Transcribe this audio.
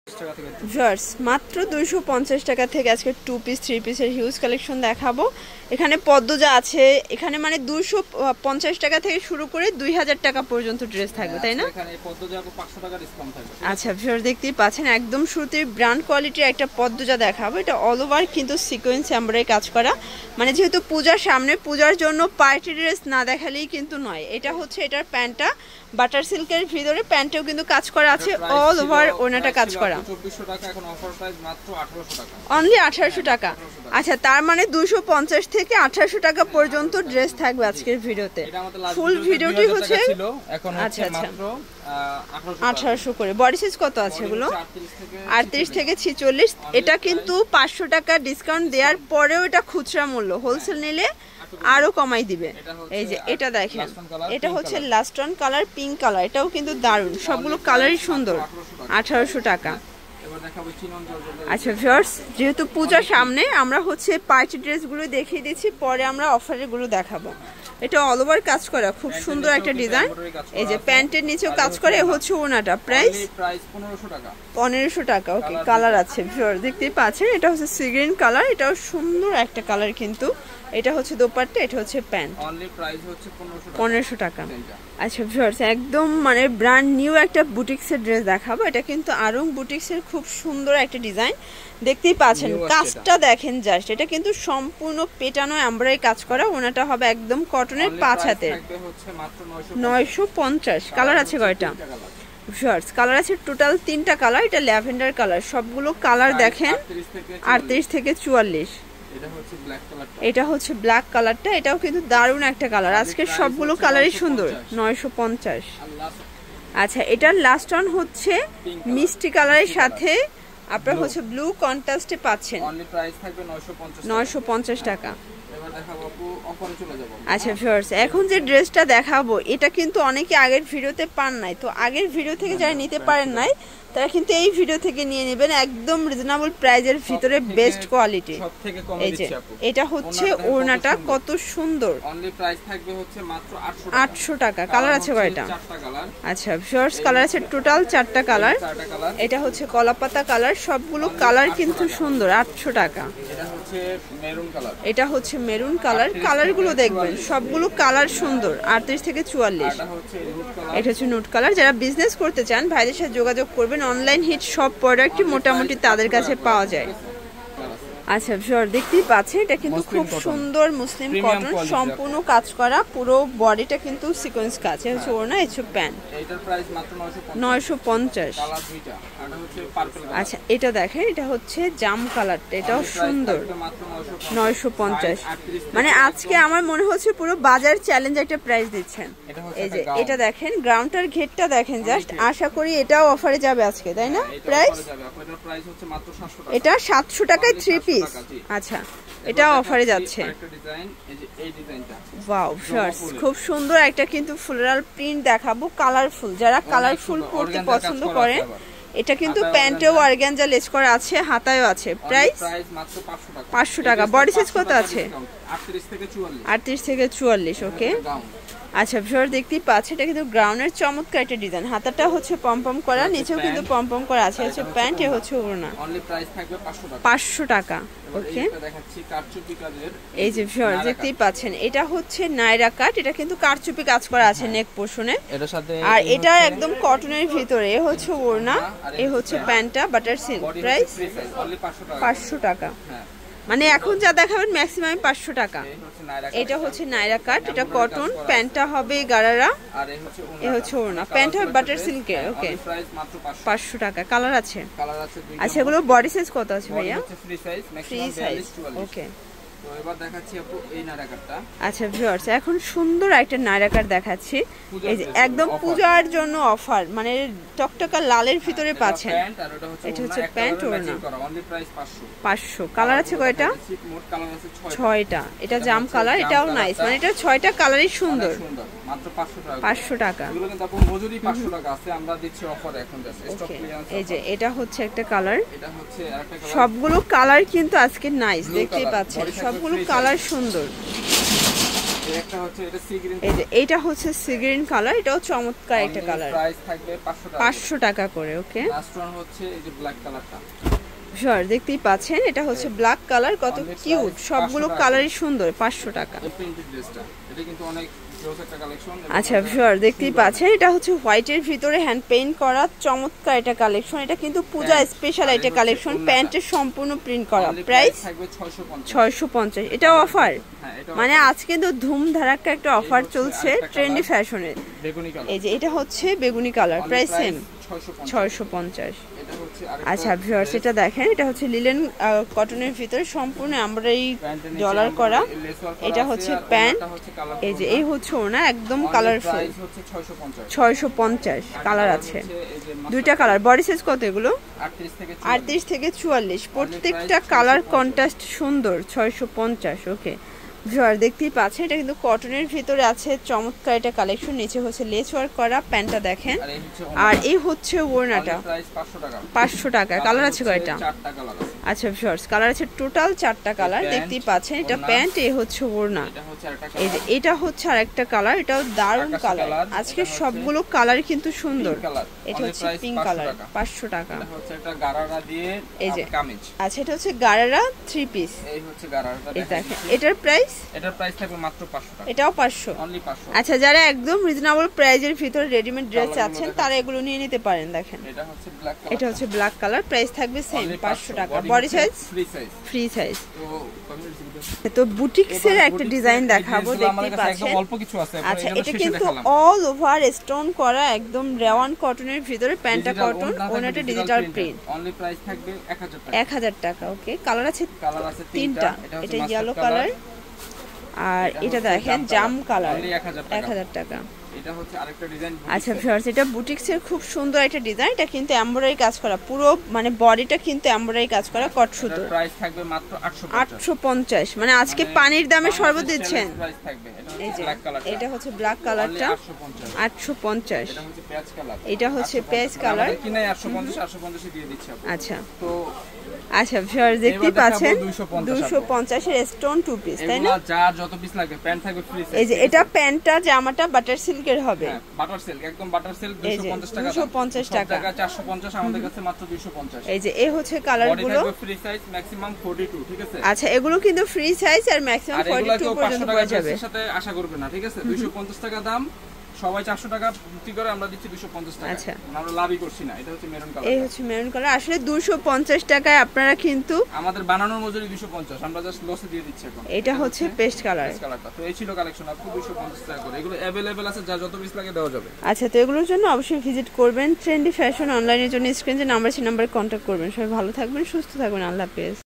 Viewers মাত্র 250 টাকা থেকে আজকে 2 পিস 3 পিসের হিউজ কালেকশন দেখাবো। এখানে পদ্মজা আছে, এখানে মানে 250 টাকা থেকে শুরু করে 2000 টাকা পর্যন্ত ড্রেস থাকবে, তাই না? এখানে পদ্মজা 500 টাকা ডিসকাউন্ট থাকবে। আচ্ছা ভিউয়ার্স দেখতেই পাচ্ছেন একদম শুরুতে ব্র্যান্ড কোয়ালিটির একটা পদ্মজা দেখাবো। এটা অল ওভার কিন্তু সিকোয়েন্স এমব্রয়ডারি কাজ করা, মানে যেহেতু পূজার সামনে, পূজার জন্য পার্টি ড্রেস না দেখালেই কিন্তু নয়। এটা হচ্ছে এটার প্যান্টটা বাটার সিল্কের ভিতরে, প্যান্টেও কিন্তু কাজ করা আছে, অল ওভার ওনাটা কাজ করা। 2400 টাকা, এখন অফার প্রাইস মাত্র 1800 টাকা, অনলি 1800 টাকা। আচ্ছা তার মানে 250 থেকে 1800 টাকা পর্যন্ত ড্রেস থাকবে আজকের ভিডিওতে। ফুল ভিডিওটি হচ্ছে এখন হচ্ছে মাত্র 1800 করে। বডি সাইজ কত আছে এগুলো? 38 থেকে 46। এটা কিন্তু 500 টাকা ডিসকাউন্ট দেওয়ার পরেও এটা খুচরা মূল্য, হোলসেল নিলে আরো কমাই দিবে। এই যে এটা দেখেন, এটা হচ্ছে last on colour, pink colour, এটাও কিন্তু দারুণ, সবগুলো কালারই সুন্দর। 1800 টাকা। আচ্ছা ভিউয়ার্স যেহেতু পূজার সামনে আমরা হচ্ছে পার্টি ড্রেসগুলো দেখিয়ে দিচ্ছি, পরে আমরা অফারের গুলো দেখাবো। এটা অল ওভার কাজ করা, খুব সুন্দর একটা ডিজাইন। এই যে প্যান্টের নিচেও কাজ করে, হচ্ছে ওনাটা প্রাইস 1500 টাকা। 1500 টাকা। ওকে কালার আছে ভিউয়ার্স দেখতেই পাচ্ছেন, এটা হচ্ছে সি গ্রিন কালার, এটাও সুন্দর একটা কালার কিন্তু। এটা হচ্ছে দোপাট্টা, এটা হচ্ছে প্যান্ট। অনলি প্রাইস হচ্ছে 1500 টাকা। আচ্ছা ভিউয়ার্স একদম মানে ব্র্যান্ড নিউ একটা বুটিক্সের ড্রেস দেখাবো। এটা কিন্তু আরং বুটিক্সের খুব সুন্দর একটা ডিজাইন, দেখতেই পাচ্ছেন কাজটা দেখেন জাস্ট। এটা কিন্তু সম্পূর্ণ পেটানো এমব্রয়ডারি কাজ করা, ওনাটা হবে একদম কটনের 5 হাতের। 950। কালার আছে কয়টা? ভিউয়ার্স কালার আছে টোটাল 3টা কালার। এটা ল্যাভেন্ডার কালার, সবগুলো কালার দেখেন 38 থেকে 44। এটা হচ্ছে ব্ল্যাক কালারটা, এটাও কিন্তু দারুণ একটা কালার। আজকে সবগুলো কালারই সুন্দর। 950। আচ্ছা এটার লাস্ট অন হচ্ছে মিষ্টি কালারের সাথে আপনারা হচ্ছে ব্লু কন্ট্রাস্টে পাচ্ছেন। অনলি প্রাইস থাকবে 950 টাকা। এবার দেখাবো আপু, অফারে চলে যাব। আচ্ছা ভিউয়ার্স এখন যে ড্রেসটা দেখাবো এটা কিন্তু অনেকে আগের ভিডিওতে পান নাই, তো আগের ভিডিও থেকে যারা নিতে পারেন নাই তারা কিন্তু এই ভিডিও থেকে নিয়ে নেবেন, একদম রিজনেবল প্রাইজের ভিতরে বেস্ট কোয়ালিটি। সবথেকে কমে দিচ্ছি আপু। এটা হচ্ছে ওড়নাটা কত সুন্দর। অনলি প্রাইস থাকবে হচ্ছে মাত্র 800 টাকা। কালার আছে কয়টা? 4টা কালার। আচ্ছা ভিউয়ার্স কালার আছে টোটাল 4টা কালার। এটা হচ্ছে কলাপাতা কালার, সবগুলো কালার কিন্তু সুন্দর। 800 টাকা। এটা হচ্ছে মেরুন কালার। এটা হচ্ছে মেরুন কালার, কালারগুলো দেখবেন সবগুলো কালার সুন্দর। 38 থেকে 44। এটা হচ্ছে নুট কালার। যারা বিজনেস করতে চান ভাইদের সাথে যোগাযোগ করবেন, অনলাইন হিট সব প্রোডাক্টই মোটামুটি তাদের কাছে পাওয়া যায়। আচ্ছা ভিউয়ার দেখতেই পাচ্ছেন এটা কিন্তু খুব সুন্দর মুসলিম কটন, সম্পূর্ণ কাজ করা, পুরো বডিটা কিন্তু সিকোয়েন্স কাজ। এটা হচ্ছে ওড়না, এটা হচ্ছে প্যান্ট। এটার প্রাইস মাত্র 950। কালার দুইটা, এটা হচ্ছে পার্পল কালার। আচ্ছা এটা দেখেন, এটা হচ্ছে জাম কালারটা, এটাও সুন্দর। 950। মানে আজকে আমার মনে হচ্ছে পুরো বাজার চ্যালেঞ্জ একটা প্রাইস দিচ্ছেন। এই যে এটা দেখেন, গ্রাউন্ডটার ঘেরটা দেখেন জাস্ট। আশা করি এটাও অফারে যাবে আজকে, তাই না? প্রাইস এটা 700 টাকায় 3 পিস। আচ্ছা এটা অফারে যাচ্ছে। ওয়াও ভিউয়ার্স খুব সুন্দর একটা কিন্তু ফ্লোরাল প্রিন্ট দেখাবো, কালারফুল। যারা কালারফুল পড়তে পছন্দ করেন, এটা কিন্তু প্যান্টেও অর্গানজা লেস করা আছে, হাতায়ও আছে। প্রাইস মাত্র 500 টাকা। বডি সাইজ কত আছে? 38 থেকে 44। ওকে আচ্ছা ভিউয়ার দেখতেই পাচ্ছেন এটা কিন্তু গ্রাউন্ডের চমৎকার একটা ডিজাইন। হাতাটা হচ্ছে পমপম করা, নিচেও কিন্তু পমপম করা আছে। হচ্ছে প্যান্ট, এ হচ্ছে ওড়না। অনলি প্রাইস থাকবে 500 টাকা। ওকে দেখাচ্ছি কারচুপি কাজের। এই যে ভিউয়ার দেখতেই পাচ্ছেন এটা হচ্ছে নাইরা কাট, এটা কিন্তু কারচুপি কাজ করা আছে নেক পোরশনে। এটার সাথে আর এটা একদম কটনের ভিতরে। এ হচ্ছে ওড়না, এ হচ্ছে প্যান্টটা বাটার সিল্ক। প্রাইস অনলি 500 টাকা। হ্যাঁ মানে এখন যা দেখাবেন ম্যাক্সিমাম 500 টাকা। এটা হচ্ছে নাইরা কাট, এটা কটন, প্যান্টটা হবে গারারা, আর এ হচ্ছে ওড়না। প্যান্ট হবে বাটার সিল্কের। ওকে প্রাইস মাত্র 500 টাকা। কালার আছে? কালার আছে দুইটা। আচ্ছা এগুলো বডি সাইজ কত আছে ভাইয়া? Free size, free maximum size. 42। Okay তো এবার দেখাচ্ছি আপু এই নাইরা কাটটা। আচ্ছা ভিউয়ার্স এখন সুন্দর একটা নাইরা কাট দেখাচ্ছি। এই যে একদম পূজার জন্য অফার, মানে টকটকা লালের ভিতরে পাচ্ছেন। এটা হচ্ছে প্যান্ট ওড়না। Only price 500। কালার আছে কয়টা? মোট কালার আছে 6টা। এটা জাম কালার, এটাও নাইস, মানে এটা 6টা কালারই সুন্দর। মাত্র 500 টাকা। 500 টাকা। এগুলো কিন্তু আপু মজুরি 500 টাকা আছে, আমরা দিচ্ছি অফার এখন জাস্ট স্টক ক্লিয়ারেন্স। এই যে এটা হচ্ছে একটা কালার, এটা হচ্ছে আরেকটা কালার। সবগুলো কালার কিন্তু আজকে নাইস, দেখতেই পাচ্ছেন সবগুলো কালার সুন্দর। একটা হচ্ছে এটা সি গ্রিন, এই যে এটা হচ্ছে সি গ্রিন কালার, এটাও চমৎকার একটা কালার। প্রাইস থাকবে 500 টাকা, 500 টাকা করে। ওকে, লাস্ট ওয়ান হচ্ছে এই যে ব্ল্যাক কালারটা। শিওর, দেখতেই পাচ্ছেন এটা হচ্ছে ব্ল্যাক কালার, কত কিউট, সবগুলো কালারই সুন্দর। 500 টাকা। এই প্রিন্টেড ড্রেসটা, এটা কিন্তু অনেক জোস একটা কালেকশন। আচ্ছা শিওর, দেখতেই পাচ্ছেন এটা হচ্ছে হোয়াইটের ভিতরে হ্যান্ড পেইন্ট করা চমৎকার এটা কালেকশন। এটা কিন্তু পূজা স্পেশাল এটা কালেকশন, প্যান্টের সম্পূর্ণ প্রিন্ট করা। প্রাইস থাকবে 650। 650, এটাও অফার, মানে আজ কিন্তু ধুম ধারাক্কা একটা অফার চলছে ট্রেন্ডি ফ্যাশনের। বেগুনি কালার, এই যে এটা হচ্ছে বেগুনি কালার, প্রাইস সেম 650। আচ্ছা ভিউয়ার্স, এটা দেখেন এটা হচ্ছে লিলেন কটনের ভিতরে সম্পূর্ণ এমব্রয়ডারি ডলার করা। এটা হচ্ছে প্যান্ট, এই যে এই হচ্ছে ওনা একদম কালারফুল। 650 কালার আছে, দুইটা কালার। বডি সাইজ কত এগুলো? 38 থেকে 44, প্রত্যেকটা কালার কন্ট্রাস্ট সুন্দর। 650। ওকে ভিউয়ার, দেখতেই পাচ্ছেন এটা কিন্তু কটনের ভিতরে আছে চমৎকার এটা কালেকশন। নিচে হচ্ছে লেস ওয়ার্ক করা, প্যান্টটা দেখেন। আর এই হচ্ছে ওড়নাটা 500 টাকা। কালার আছে কয়টা? আচ্ছা ভিউয়ার্স, কালার আছে টোটাল 4টা কালার, দেখতেই পাচ্ছেন। এটা প্যান্ট, এই হচ্ছে ওড়না। এই যে এটা হচ্ছে আরেকটা কালার, এটাও দারুণ কালার। আজকে সবগুলো কালার কিন্তু সুন্দর। এটা হচ্ছে পিঙ্ক কালার, 500 টাকা। এই যে আচ্ছা, এটা হচ্ছে গারারা 3 পিস। এই হচ্ছে গারারাটা, এই দেখেন এটার প্রাইস, এটার প্রাইস থাকবে মাত্র 500 টাকা। এটাও 500, অনলি 500। আচ্ছা, যারা একদম রিজনেবল প্রাইজের ভিতরে রেডিমেড ড্রেস চাচ্ছেন তারা এগুলো নিয়ে নিতে পারেন। দেখেন এটা হচ্ছে ব্ল্যাক কালার, এটা হচ্ছে ব্ল্যাক কালার, প্রাইস থাকবে সেম 500 টাকা। Body size free size. তো বুটিক্সের একটা ডিজাইন দেখাবো, দেখতেই পাচ্ছেন। অল্প কিছু আছে। আচ্ছা, এটা কিন্তু অল ওভার স্টোন করা, একদম রেওয়ান কটনের ভিতরে, প্যান্টটা কটন, ওনাটা ডিজিটাল প্রিন্ট। অনলি প্রাইস থাকবে 1000 টাকা। 1000 টাকা। ওকে, কালার আছে 3টা। এটা ইয়েলো কালার, আর এটা দেখেন জাম কালার, 1000 টাকা। এটা হচ্ছে আরেকটা ডিজাইন। আচ্ছা ভিউয়ার্স, এটা বুটিক্সের খুব সুন্দর একটা ডিজাইন। এটা কিন্তু এমব্রয়ডারি কাজ করা, পুরো মানে বডিটা কিন্তু এমব্রয়ডারি কাজ করা, কট সুতো। প্রাইস থাকবে মাত্র 850, মানে আজকে পানির দামে শরবত দিচ্ছেন। প্রাইস থাকবে এই যে এটা হচ্ছে ব্ল্যাক কালারটা 850। এটা হচ্ছে পেঁয়াজ কালার, এটা হচ্ছে পেঁয়াজ কালার, কিনাই 850 দিয়ে দিচ্ছি আপনি। আচ্ছা তো আচ্ছা ভিউয়ার, দেখতেই পাচ্ছেন 250 এর স্টোন 2 পিস, তাই না? যা যত পিস লাগে, প্যান্ট থাকবে ফ্রি সাইজ। এই যে এটা প্যান্টটা, জামাটা বাটার সিল্কের হবে। হ্যাঁ, বাটার সিল্ক, একদম বাটার সিল্ক। 250 টাকা, 250 টাকা। 450, আমাদের কাছে মাত্র 250। এই যে এই হচ্ছে কালারগুলো, ফ্রি সাইজ, ম্যাক্সিমাম 42, ঠিক আছে? আচ্ছা, এগুলো কিন্তু ফ্রি সাইজ আর ম্যাক্সিমাম 42 পর্যন্ত পাওয়া যাবে। এর সাথে আশা করবে না, ঠিক আছে? 250 টাকা দাম, সবাই 400 টাকা বিক্রি করে, আমরা দিচ্ছি 250 টাকা। আচ্ছা, আমরা লাভই করছি না। এটা হচ্ছে মেরুন কালার, এই হচ্ছে মেরুন কালার। আসলে 250 টাকায় আপনারা কিন্তু, আমাদের বানানোর মজুরি 250, আমরা জাস্ট লসে দিয়ে দিচ্ছি এখন। এটা হচ্ছে পেস্ট কালার। তো এই ছিল কালেকশন, আপনি 250 টাকা করে। এগুলো अवेलेबल আছে, যা যত পিস লাগে দেওয়া যাবে। আচ্ছা, তো এগুলোর জন্য অবশ্যই ভিজিট করবেন ট্রেন্ডি ফ্যাশন অনলাইনের জন্য। স্ক্রিনে যে নাম্বার আছে, নাম্বারে কন্ট্যাক্ট করবেন। সবাই ভালো থাকবেন, সুস্থ থাকবেন, আল্লাহ হাফেজ।